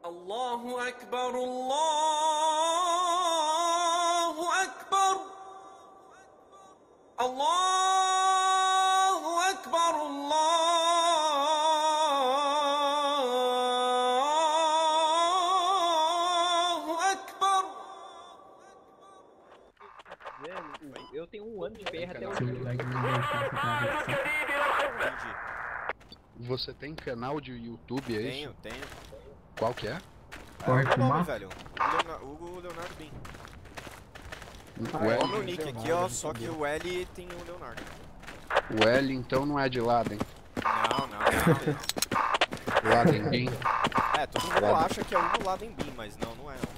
Allahu Akbar, Allahu Akbar, Allahu Akbar, Allahu Akbar. Eu tenho 1 ano de PR até hoje. Você tem canal de YouTube, é isso? Tenho. Qual que é? Qual é o nome, velho? Hugo Leonardo Bin. É o meu nick aqui, ó, só que o L tem o Leonardo. O L então não é de Laden. Não. Laden Bin. É, todo mundo acha que é o Hugo Laden Bin, mas não é não.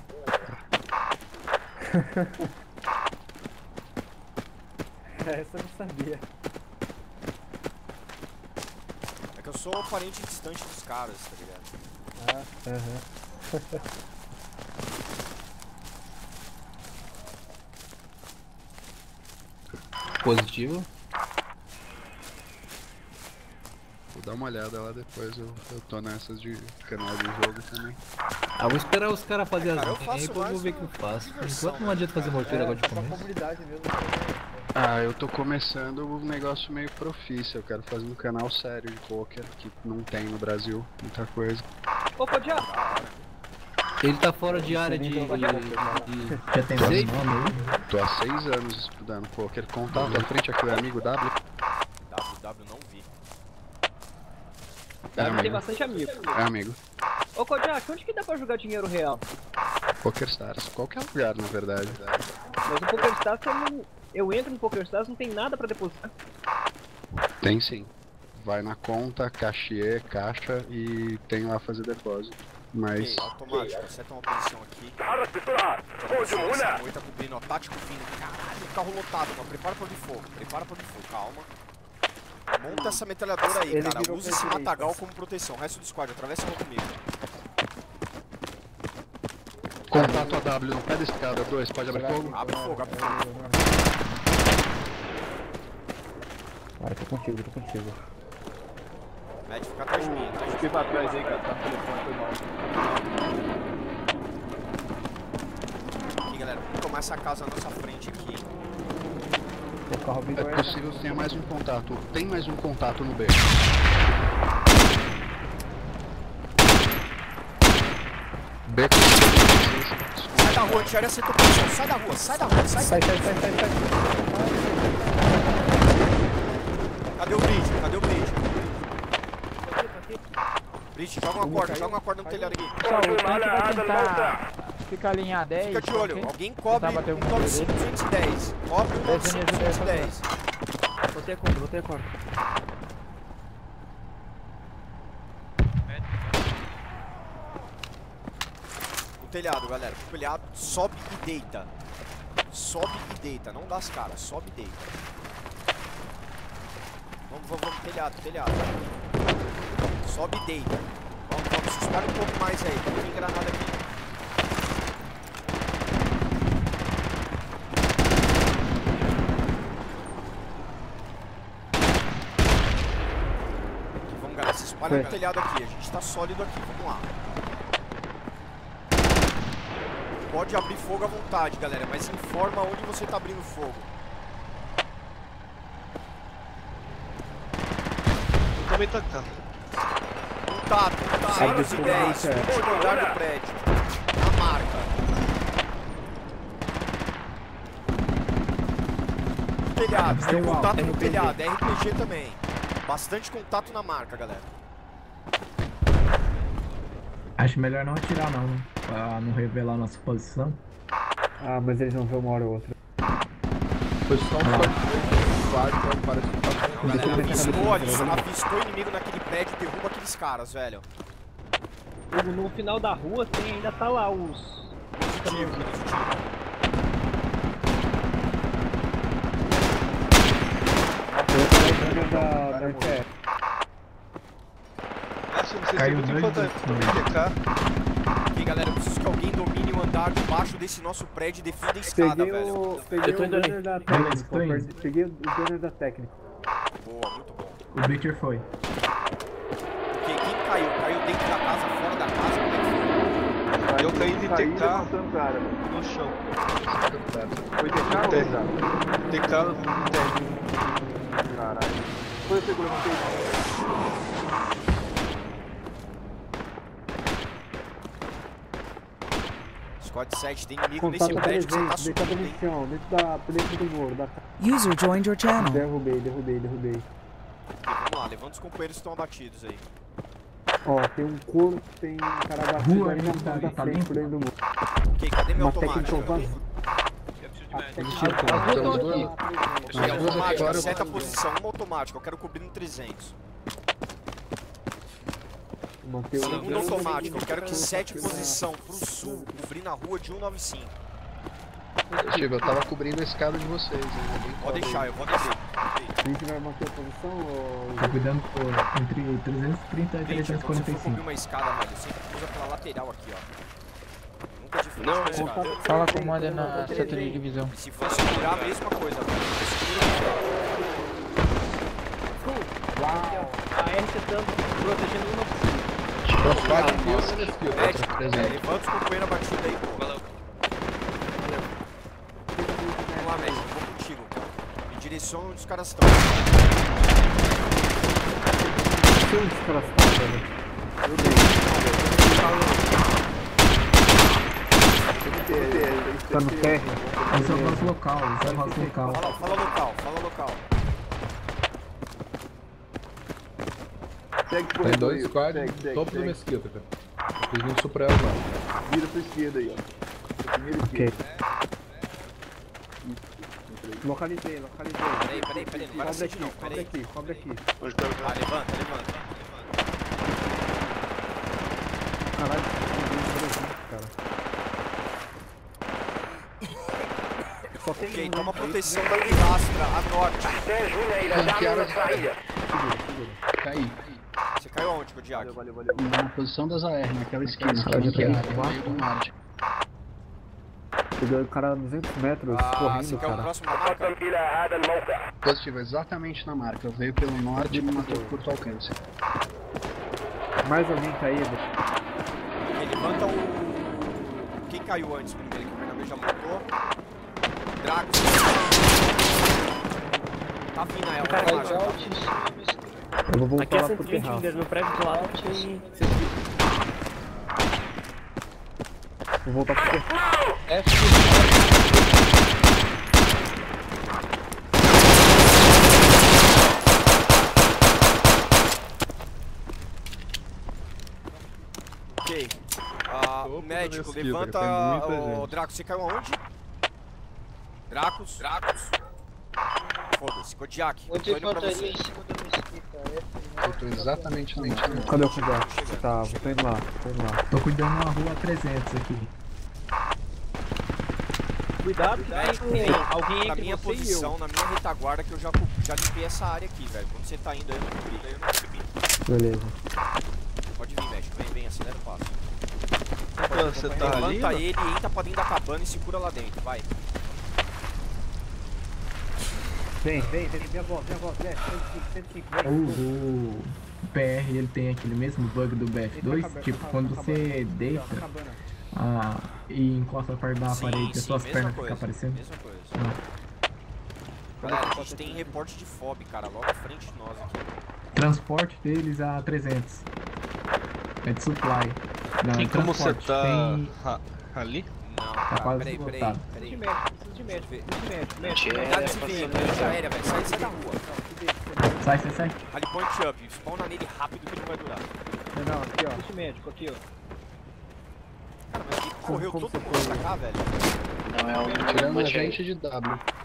Essa eu não sabia. É que eu sou parente distante dos caras, tá ligado? Positivo. Vou dar uma olhada lá depois, eu tô nessas de canal de jogo também. Ah, vou esperar os caras fazerem Cara, as eu faço aí, depois eu vou ver o que eu faço. Por enquanto não adianta fazer morteiro agora de começo. Comunidade mesmo. Ah, eu tô começando um negócio meio profício, eu quero fazer um canal sério de poker, que não tem no Brasil, muita coisa. Ô, Codiá! Ele tá fora de área de... Já tem Sei. Tô há 6 anos estudando poker. Contato à frente aqui, o amigo W. W não vi. Deve ter bastante amigo. É amigo. Ô, Kodiak, onde que dá pra jogar dinheiro real? PokerStars, qualquer lugar na verdade. Mas o PokerStars, eu entro no PokerStars, não tem nada pra depositar. Tem sim. Vai na conta, cachê, caixa e tem lá fazer depósito. Mas... Ok, automático, acerta uma posição aqui. Essa moita cobrindo, ó, tático vindo. Caralho, carro lotado, mano. Prepara pra de fogo, calma. Monta essa metralhadora aí, cara. Usa esse matagal como proteção. O resto do squad, atravessa a rua comigo. Contato a W no pé da escada, 2, pode abrir fogo? Abre fogo. Ah, tô contigo. Med, fica atrás de mim, Fiquei pra trás aí, cara, tá no telefone, foi mal. Aqui, galera, vamos tomar essa casa na nossa frente aqui. É possível que tenha mais um contato. Tem mais um contato no B. B. Sai da rua, Tiara, acertou posição. Sai da rua. Sai. Cadê o Bridge? Bridge, joga uma corda no telhado aqui. Fica alinhado 10. Fica de olho, alguém cobre 195-210. Cobre 195-210. Botei a corda. O telhado, galera. O telhado sobe e deita. Não dá as caras, sobe e deita. Vamos, telhado. Sobe e deita. Vamos, se espalha um pouco mais aí. Tem granada aqui. Vamos, galera, se espalha no telhado aqui. A gente tá sólido aqui, vamos lá. Pode abrir fogo à vontade, galera, mas informa onde você tá abrindo fogo. Também tá. Contato, menos de 10, último andar do prédio. Na marca. Telhado, tem contato no telhado, RPG também. Bastante contato na marca, galera. Acho melhor não atirar não, né? Pra não revelar nossa posição. Ah, mas eles vão ver uma hora ou outra. Posição parece que tá. Galera, avistou inimigo naquele prédio, derruba aqueles caras, velho. No final da rua ainda tá lá os... Caiu dois. Aqui, galera, eu preciso que alguém domine o andar debaixo desse nosso prédio e defenda a escada, velho. Peguei o gunner da técnica. Peguei o gunner da técnica. Boa, muito bom. O Beaker foi. Ok, quem caiu? Caiu dentro da casa, fora da casa? Como é que foi? Eu caí de TK matando o cara. no chão. Foi TK ou TK no térreo. Caralho. Foi o seguro, não tem. Squad 7, tem inimigo Contato nesse prédio que você tá presente, deitado subindo, no hein? chão, dentro do muro. User joined your channel. Derrubei. Vamos lá, levanta os companheiros que estão abatidos aí. Ó, tem um corpo, tem um cara abatido Rua ali na ali, frente tá por limpo? dentro do muro. Ok, cadê meu Uma automático? técnica vazia. Ok, automático, acerta a posição, uma automática, eu quero cobrir no 300. Manter o Segundo automático, eu quero que 7 posição pro sul, cobrir na rua de 195. Positivo, eu tava cobrindo a escada de vocês. Pode deixar, eu vou descer. A gente vai manter a posição ou... Tô cuidando por entre 330 e Gente, quando você for cobrir 345. uma escada, velho, sempre usa pela lateral aqui, ó. Nunca de frente pra escada. Fala com o Manda na seta de divisão. E se for segurar, a mesma coisa, velho. A R tentando protegendo uma. Levanta os companheiros abatidos aí, pô. Valeu. Vamos lá, Médico, eu vou contigo. Me direciona onde os caras estão. Onde os caras estão, velho? Tá no térreo. Esse é o nosso local, esse é o nosso local. Fala local. Segue por Tem aí, dois squads no topo do mesquita, cara. Eles não superam lá. Vira pra esquerda aí, ó. Primeiro esquerda. Localizei. Peraí, não vai acender não, peraí. Cobre aqui. Ah, levanta. Caralho, cara. Ok, toma proteção da pilastra, a norte. Caí. Você caiu aonde, Kodiak? Valeu. Na posição das AR, naquela esquina. Meio do norte. Pegou o cara a 200 metros Você correndo, quer o cara. próximo da marca? Positivo, exatamente na marca. Veio pelo norte e me matou por curto alcance. Mais alguém caído. Ok, levanta o... Quem caiu antes primeiro? Que o Bernabé já montou. Draco. Tá vindo aí, Eu vou voltar Aqui é lá pro 120 terraço. no prédio do lado tem. Vou voltar pro terraço. Ok. O médico, mesquita, levanta. tem muita O gente. Draco, você caiu aonde? Dracos. Foda-se, Kodiak. Tô indo pra você. Eu tô exatamente na marca. Cadê o Kodiak? Tá, tô indo lá. Tô cuidando na rua 300 aqui. Cuidado, tem alguém Na entre minha você e eu. posição, na minha retaguarda, que eu já limpei essa área aqui, velho. Quando você tá indo aí, eu não cobri. Beleza. Pode vir, médico. Vem, acelera o passo. Você tá ali? Levanta ele, entra pra dentro da cabana e segura lá dentro, vai. Vem, minha voz, 105, vem. O PR ele tem aquele mesmo bug do BF2, tipo quando você deita e encosta a parte da parede, as suas pernas ficam aparecendo. Mesma coisa. Ah. Galera, a gente tem reporte de FOB, cara, logo à frente de nós aqui. Transporte deles a 300. É de supply. Não, E como você transporte. tá Tem... ali? Não, Tá cara, quase peraí. lotado. Preciso de médico. Cuidado desse veículo, já era, velho. Sai da rua. Sai. Ali point up, spawna nele rápido que não vai durar. Não, aqui, ó. Preciso de médico, aqui, ó. Cara, mas ele correu como todo você mundo pra cá, velho. Tirando a gente de W.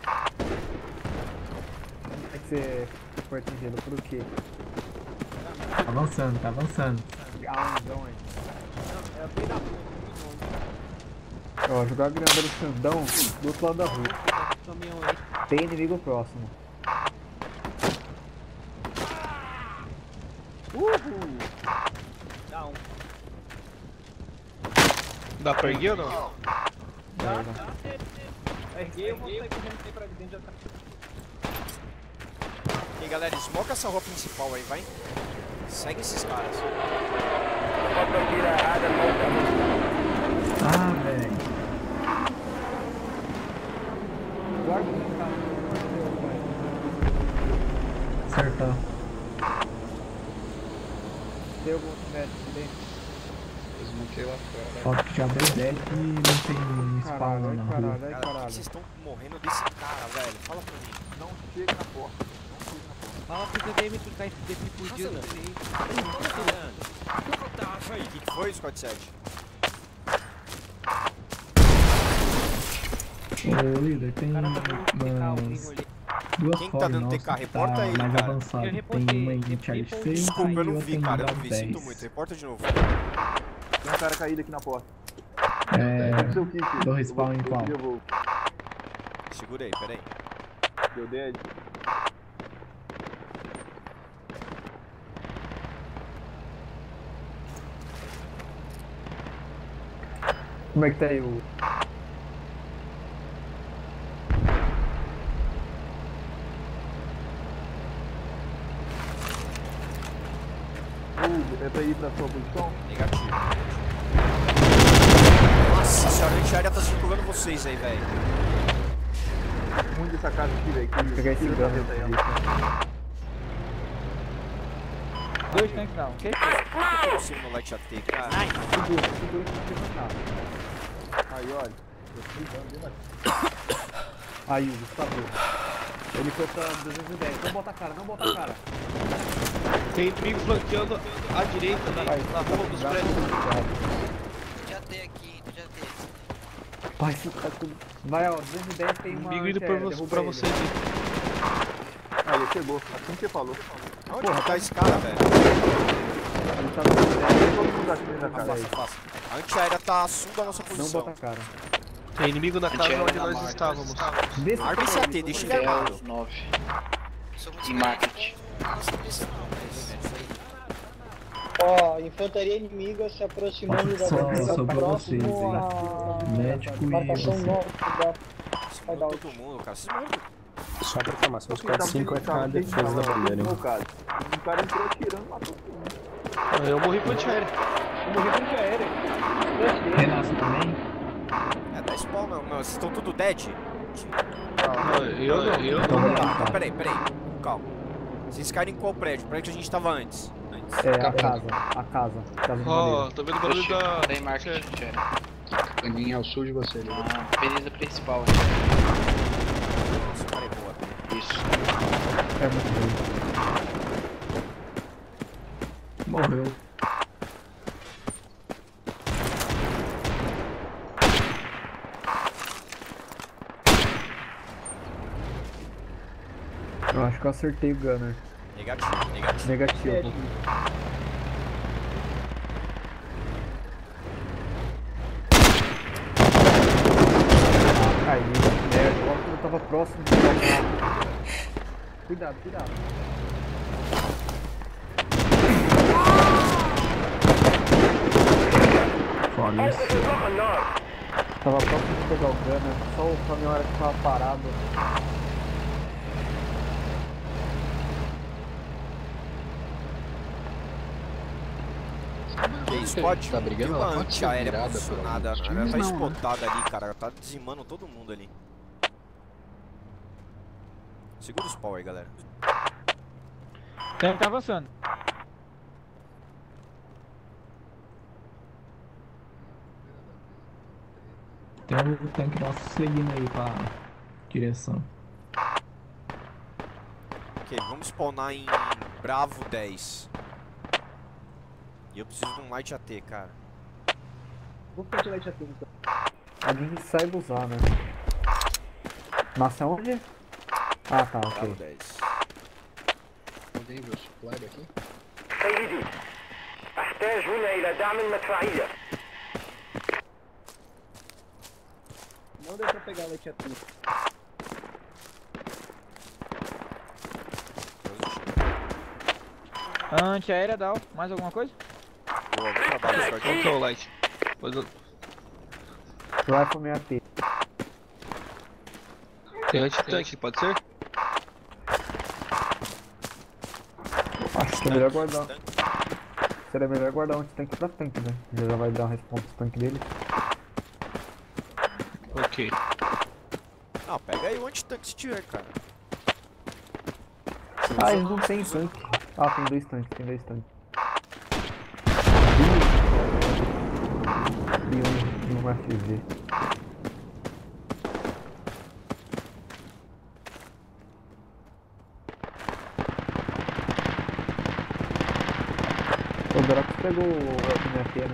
Como é que você foi atingido? Por quê? Tá avançando. Aonde? Ó, jogar a granada no Xandão do outro lado da rua. Tem inimigo próximo. Down. Dá pra erguer ou não? Erguei, eu vou sair correndo pra dentro, já tá. E aí, galera, smoke essa rua principal aí, vai. Segue esses caras. Tem algum médico dentro? Desmontei lá fora. Falta que já deu 10 e não tem spawn lá na rua. Caralho, Cara, por que vocês estão morrendo desse cara, velho? Fala pra mim. Não chega na porta. Não chega na porta. Fala pro TDM trocar esse DP fudido. O que foi, Scott 7? Ô líder, tem umas duas Quem que tá dando nossa, TK? Reporta aí, mais cara. avançado. Eu Tem reportei, uma em eu Charge reportei. 6 Desculpa, e eu não outra vi, em cara. Eu não Bravo vi. 10. Sinto muito. Reporta de novo. Tem um cara caído aqui na porta. É, Seu kit. dou respawn em qual? Segura aí, pera aí. Deu dead. Como é que tá aí o... É pra ir pra sua posição? Negativo. Nossa senhora, a antiaérea tá circulando vocês aí, velho. Muito dessa casa aqui, velho. Pegar esse gano aí. Dois tanques não. Que eu consigo no Light AT, cara? Segura pra levantar. Aí, olha. Eu fui dando bem mais. Aí, o Gustavo. Ele foi pra 210. Não bota a cara, não bota a cara. Tem inimigo flanqueando à direita na rua dos prédios. Já tem aqui, já tem. Pai, isso tá tudo... Vai, ó, 210 tem uma... Inimigo indo pra você. Aí, ele chegou. Assim que você falou. Onde que tá esse cara, velho? Ele tá no 210. Todo mundo aqui na cara aí. Afasta. A antiaérea tá assumindo a nossa Não posição. bota a cara. Tem inimigo na casa onde nós estávamos. Arma esse AT, deixa ele armado. 9. De marketing. Nossa, isso não, mas... Ó, infantaria inimiga se aproximando da sobrou vocês aí. Médico e marcação você. 9 Vai dar todo mundo, cara. Vocês morreram. Só pra informação, os caras 5 é a defesa da bandeira, hein? O cara entrou atirando, matou todo mundo. Eu morri com antiaérea. Renasce também? É, dá spawn não, vocês estão tudo dead? Eu não. Tá, peraí. Calma. Vocês caíram em qual prédio? O prédio que a gente tava antes. É, a casa. Casa de madeira. Tô vendo o barulho da... Tem marketing, já. Caninha ao sul de você, ali. Avenida principal. Nossa, cara, é boa. Isso. É muito bem. Morreu. Eu acho que eu acertei o Gunner. Negativo. Caiu, merda. Logo que eu tava próximo de jogar. Cuidado. Foda isso. Tava próximo de pegar o Gunner. Só o caminhão era que tava parado. Scott, tá brigando? uma Ela pode ser antiaérea virada posicionada, por ela tá não, espotada ali, cara, ela tá dizimando todo mundo ali. Segura os pau aí, galera. Tá avançando. Tem um tanque nosso seguindo aí pra direção. Ok, vamos spawnar em Bravo 10. E eu preciso de um Light AT, cara. Vou pedir Light AT então. Alguém saiba usar, né? Massa onde? Ah, tá, ok. Bravo 10. Mandei meu supply daqui. سيدي أحتاج هنا إلى دعم مدفعية. Não deu pra pegar Light AT. Antiaérea, Down. Mais alguma coisa? Boa, bom trabalho, Scott. Qual que é o Light? Rifle minha AT. Tem anti-tanque, pode ser? Acho que é melhor guardar. Seria melhor guardar um tanque pra tanque, né? Já vai dar uma resposta pro tanque dele. Ok. Não, pega aí o anti-tanque se tiver, cara. Ah, eles não tem tanque. Ah, tem dois tanques. arma FV. O Drox pegou o MFT, né?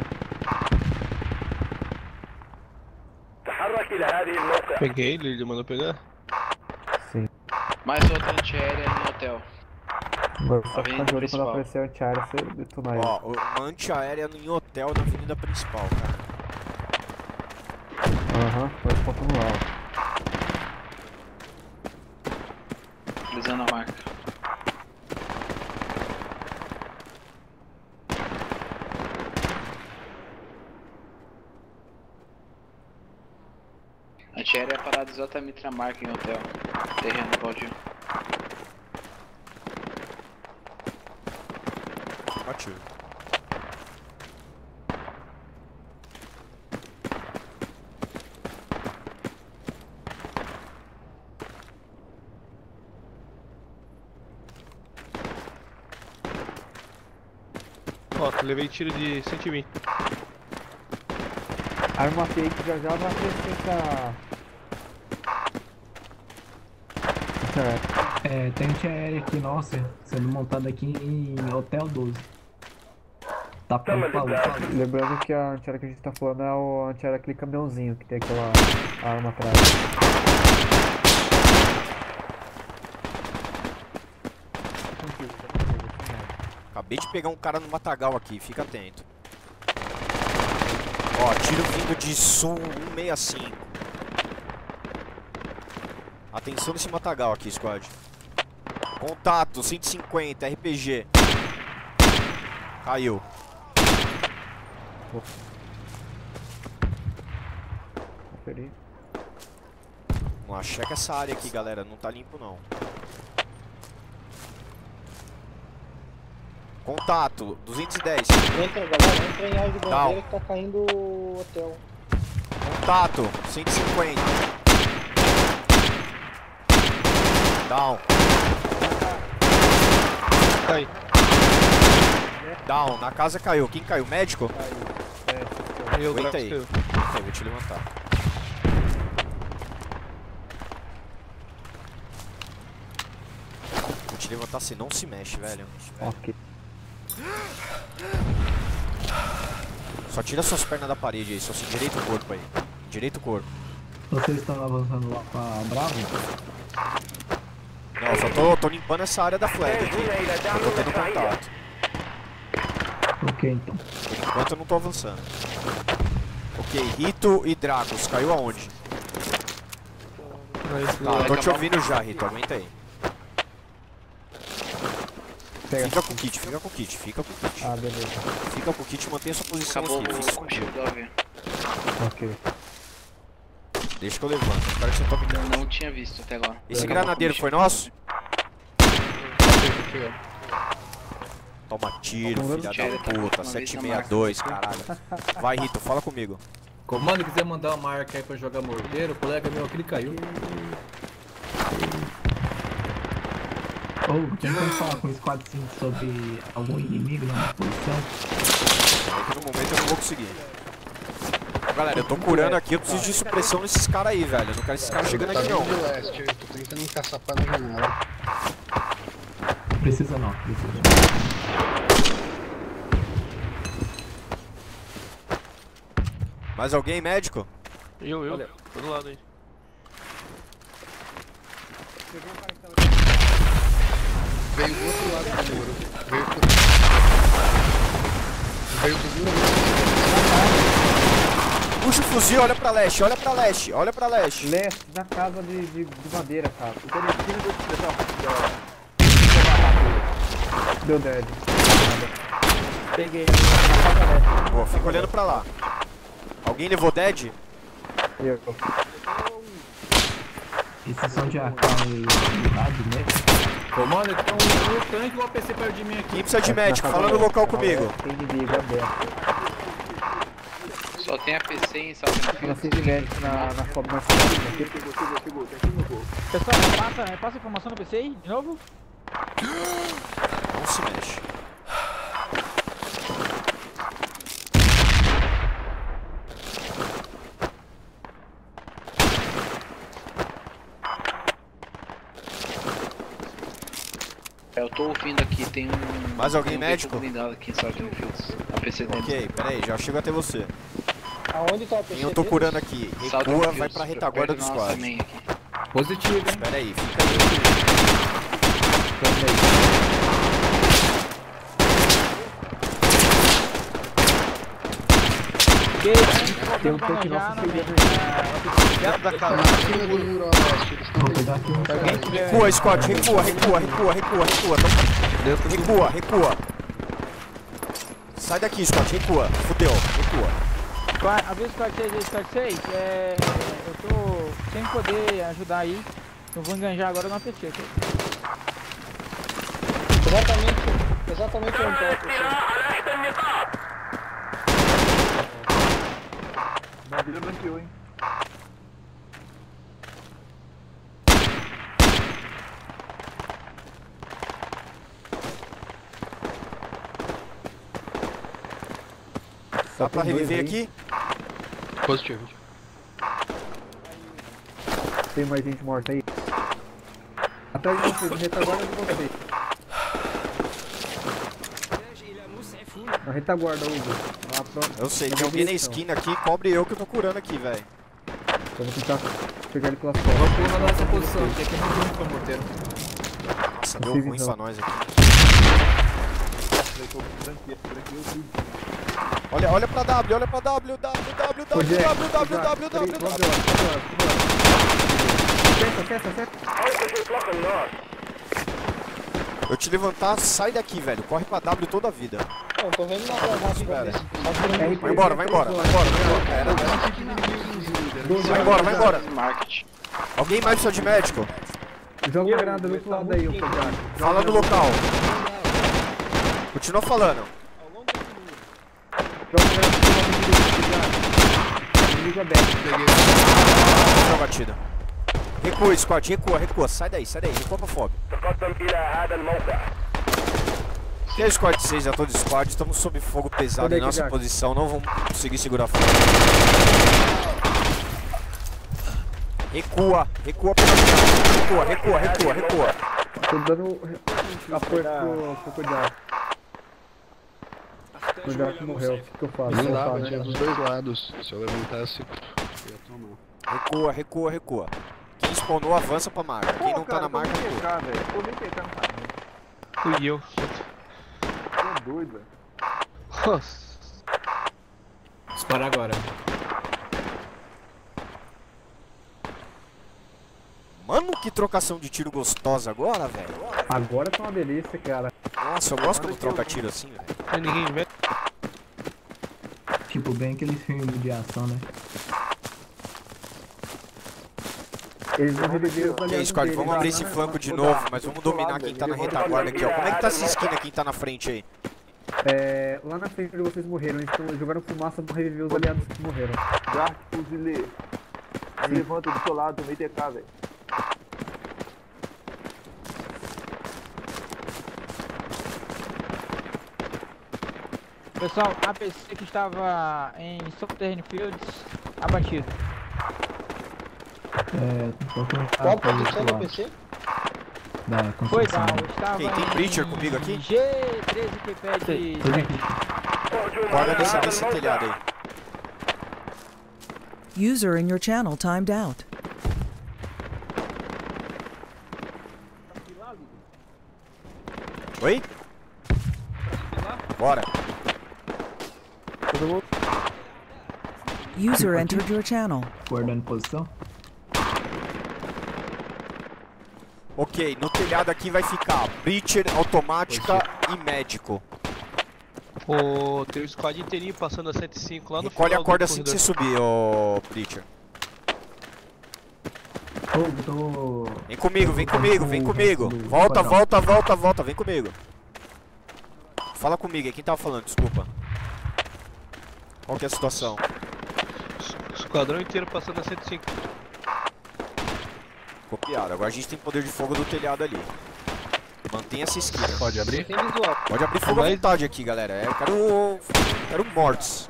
Peguei, ele mandou pegar? Sim. Mais outra antiaérea no hotel. Agora só Avenida ficar de olho quando principal. aparecer a antiaérea, você detonar ele. Ó, uma antiaérea em hotel na avenida principal, cara. Aham, foi apontando lá, ó. Visando a marca. Antiaérea é parada exatamente na marca em hotel. Terreno baldio. Ativo. Ó, levei tiro de 120. Arma fake já já vai aparecer essa... É, tem antiaérea aqui, nossa, sendo montada aqui em Hotel 12. Tá pronto pra luta. Lembrando que a antiaérea que a gente tá falando é a antiaérea aquele caminhãozinho que tem aquela arma atrás. Acabei de pegar um cara no matagal aqui, fica atento. Ó, tiro vindo de Sul 165. Atenção nesse matagal aqui, squad. Contato, 150, RPG. Caiu. Conferi. Vamos lá, checa essa área aqui, galera. Não tá limpo, não. Contato, 210. Entra, galera, entra em área de Down. bandeira que tá caindo o hotel. Contato, 150. Down. Cai. Down, na casa caiu. Quem caiu? Médico? Eu, Aguenta Drax, aí. caiu. Ok, vou te levantar. Vou te levantar, se não se mexe, velho. Ok. Só tira suas pernas da parede aí, só se endireita o corpo aí. Endireita o corpo. Vocês estão avançando lá pra Bravo? Não, só tô limpando essa área da flag aqui. Eu tô tendo contato. Ok, então. Por enquanto eu não tô avançando. Ok, Rito e Dracos, caiu aonde? Tá, tô te ouvindo já, Rito, aguenta aí. Fica com o kit, fica com o kit, fica com o kit. Ah, beleza. Fica com o kit, mantenha sua posição Acabou aqui. o Fica combustível do avião. Ok. Deixa que eu levanto, espero que você tome dano. Não tinha visto até agora. Esse Acabou o granadeiro foi combustível. nosso? Toma tiro, filha da puta, 762, caralho. Vai, Rito, fala comigo. Comando, quiser mandar uma marca aí pra jogar morteiro, o colega meu aqui ele caiu. Ou tem como falar com o Squad 5 sobre algum inimigo na posição? No momento eu não vou conseguir. Galera, eu tô curando aqui, eu preciso de supressão nesses caras aí, velho. Eu não quero esses caras chegando aqui não. De leste, eu tô tentando encaçapar na janela. Precisa não, precisa não. Mais alguém, médico? Eu. Tô do lado aí. Veio do outro lado do muro. Veio do muro. Puxa o fuzil, olha pra leste, olha pra leste, olha pra leste. Leste, na casa de madeira, cara. Deu dead. Peguei. Boa, fica olhando pra lá. Alguém levou dead? Eu. Esses são de AK e habilidade, né? Comando, tem um tanque e um APC perto de mim aqui. Quem precisa de médico? Fala no local comigo. Tem inimigo aberto. Só tem a PC em salve no Tem assim de médico na foto mais forte. Pessoal, passa a informação no PC aí, de novo? Não se mexe. Eu tô ouvindo aqui, tem um... Mais alguém tem um médico? blindado aqui em Sargent Fields. APC dentro. Ok, peraí, já chego até você. Aonde tá o PC? Eu tô curando aqui. Recua, vai pra retaguarda do squad. Positivo, hein? Espera aí, fica aí. Tem um tanque nosso Dentro da casa. Recua, squad, recua. Recua. Sai daqui, squad, recua. Fudeu, recua. Avisa Squad 6 aí, Squad 6. Eu tô sem poder ajudar aí. Eu vou enganjar agora no APC aqui. Exatamente onde tá o APC. Mobília branqueou, hein? Dá pra reviver aqui? Positivo. Tem mais gente morta aí. Atrás de vocês, retaguarda de vocês. Na retaguarda, Hugo. Eu sei, tem alguém na esquina aqui, cobre eu que eu tô curando aqui, velho. Eu vou tentar pegar ele pelas costas. Vou pular na nossa posição, aqui é muito pro morteiro. Nossa, deu ruim pra nós aqui. Olha pra W, olha pra W. Eu te levantar, sai daqui, velho. Corre pra W toda a vida. Não, tô vendo nada rápido. Vai embora. Vai embora. Alguém mais precisa de médico? Joga uma granada do outro lado aí, Fala no local. Continua falando. Joga uma granada do inimigo aberto. Peguei. Batida. Recua, squad, recua. Sai daí. Recua pra fogo. E aí, squad 6, já tô de squad. Estamos sob fogo pesado em nossa posição. Não vamos conseguir segurar fogo. Recua pra recua. Tô dando apoio pro cuidado. Cuidado que morreu. O que eu faço? Não dá, tinha dos dois lados. Se eu levantasse, eu ia tomar. Recua. Quem spawnou avança pra marca. Quem não tá na marca, recua. Fui eu. Tô doido, velho. Nossa. Dispara agora. Mano, que trocação de tiro gostosa agora, velho. Agora tá uma delícia, cara. Nossa, eu gosto quando troca tiro assim, velho. Ninguém vê. Tipo, bem aqueles filmes de ação, né? Eles vão reviver os aliados Squad, dele, vamos abrir esse flanco de novo, mas vamos dominar quem tá na retaguarda aqui, ó. Como é que tá essa esquina quem tá na frente aí? Lá na frente onde vocês morreram, eles jogaram fumaça pra reviver os aliados que morreram. Dark, fuzilê. Levanta do seu lado, no ITK, velho. Pessoal, APC que estava em Southern Fields, abatido. Qual posição do APC? Foi down, estava tem Preacher comigo aqui? G13 que pede... Bora nesse telhado aí. User in your channel timed out. Oi? Bora. User entered your channel. Guardando posição. Ok, no telhado aqui vai ficar Breacher, automática e médico. Tem o squad inteirinho passando a 105 lá no Recolhe final a corda do assim que corredor. você subir, ô Breacher. Vem comigo. Volta, vem comigo. Fala comigo aí, quem tava falando, desculpa. Qual que é a situação? Esquadrão inteiro passando a 105. Copiado, agora a gente tem poder de fogo do telhado ali. Mantenha essa esquina. Pode abrir? Pode abrir fogo à vontade aqui, galera. Eu quero mortes.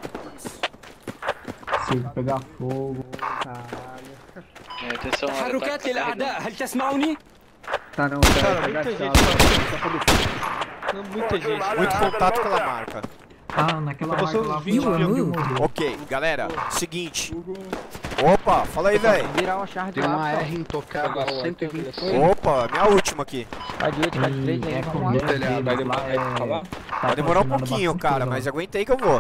Se pegar fogo. Atenção, تحركات للأعداء هل تسمعني؟ Tá não, Cara, muita gente, muita gente. Muito contato pela marca. Ah, naquela marca lá. Ok, galera, seguinte. Opa, fala aí, velho. Virar uma charge Tem uma R intocável a 125. Opa, minha última aqui. Vai de 8, vai de 3 aí, vamos lá. Vai demorar um pouquinho, cara, mas aguenta aí que eu vou.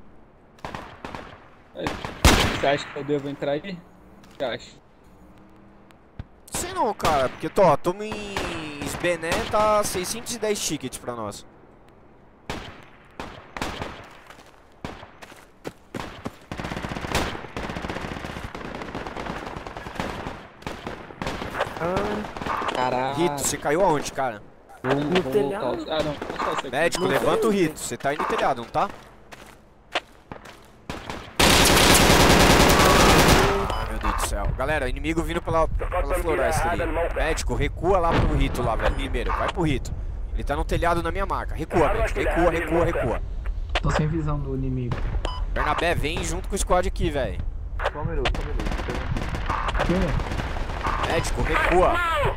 Você acha que eu devo entrar aí? O que acha? Sei não, cara, porque tamo em Sbené, tá 610 tickets pra nós. Caralho. Rito, você caiu aonde, cara? No telhado. Ah, não. Médico, levanta o Rito. Você tá aí no telhado, não tá? Ai, meu Deus do céu. Galera, inimigo vindo pela floresta ali. Médico, recua lá pro Rito lá, velho. Primeiro, vai pro Rito. Ele tá no telhado na minha marca. Recua, médico. Recua. Tô sem visão do inimigo. Bernabé, vem junto com o squad aqui, velho. Só um minuto. Médico, recua.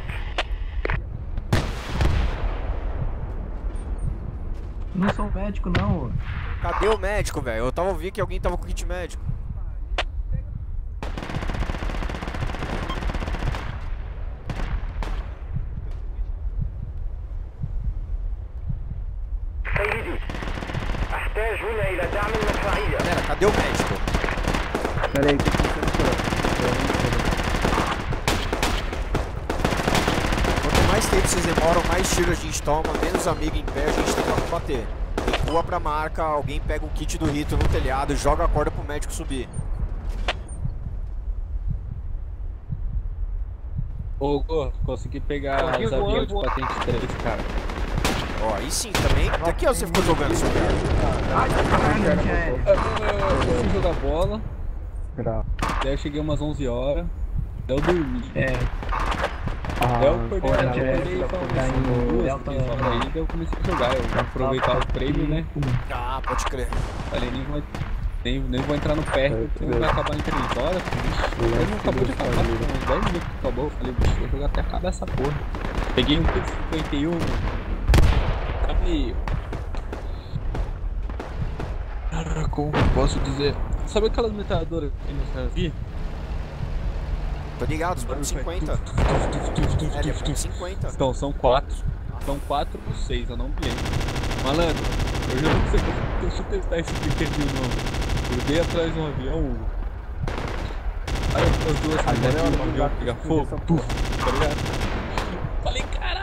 Não sou médico, não. Cadê o médico, velho? Eu tava ouvindo que alguém tava com kit médico. Galera, cadê o médico? Pera aí, tô pensando. Quanto mais tempo vocês demoram, mais tiro a gente toma, menos amigo em pé a gente tem pra bater. Recua pra marca, alguém pega o kit do Rito no telhado e joga a corda pro médico subir. Ô, Gô, consegui pegar os aviões de patente 3, cara. Ó, aí sim também. Daqui ó, você ficou jogando seu cara. Eu fui jogar bola. Daí eu cheguei umas 11 horas. Daí eu dormi. Daí eu acordei e falei duas, 3 horas aí. Daí eu comecei a jogar. Eu aproveitar o prêmio, né? Ah, pode crer. Falei, nem vou entrar no PR porque vai acabar em 3 horas. Mas não acabou de acabar. Uns 10 minutos que acabou. Eu falei, bicho, vou jogar até acabar essa porra. Peguei um P51. Sabe. Como posso dizer? Sabe aquelas metralhadoras que tem no Servi? Tô ligado, os bancos 50. É, 50. Então, são 4. São 4 ou 6, eu não me lembro. Malandro, eu já não sei como. Deixa eu testar esse pequenininho novo. Eu dei atrás de um avião. Aí as duas caras do avião pegar fogo. Puf, tá ligado? Falei,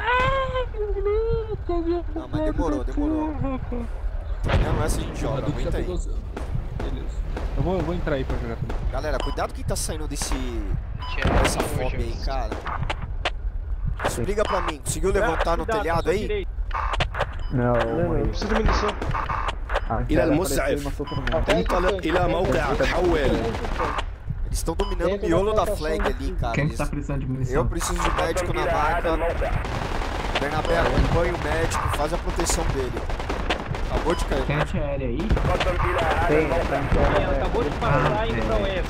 caralho! Não, mas demorou. Não, essa a gente joga, aguenta aí. Beleza. Eu vou entrar aí pra jogar também. Galera, cuidado quem tá saindo dessa fome aí, cara. Explica pra mim, conseguiu levantar no telhado aí? Não precisa de munição. إلى المسعف انطلق إلى موقع تحول. Eles estão dominando o miolo da flag ali, cara. Quem tá precisando de munição? Eu preciso de médico na marca. Bernabé, acompanha o médico, faz a proteção dele. Acabou de cair. Tem antiaérea aí? Ela acabou de passar indo pra oeste.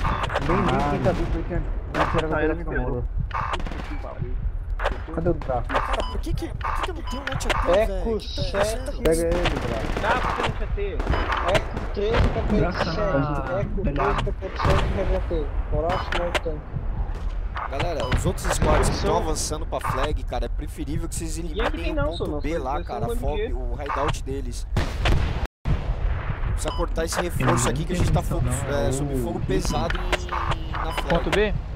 Cadê o braço? Cara, por que eu não tenho um anti-AT, velho? Eco 7. Pega ele, braço. Tá, porque não tinha ter. Eco 3 para 7. Eco 3 para 7 reverter. Próximo ao tanque. Galera, os outros squads que estão avançando pra flag, cara, é preferível que vocês eliminem o ponto B lá, cara, o hideout deles. Precisa cortar esse reforço aqui que a gente tá sob fogo pesado na flag. Ponto B?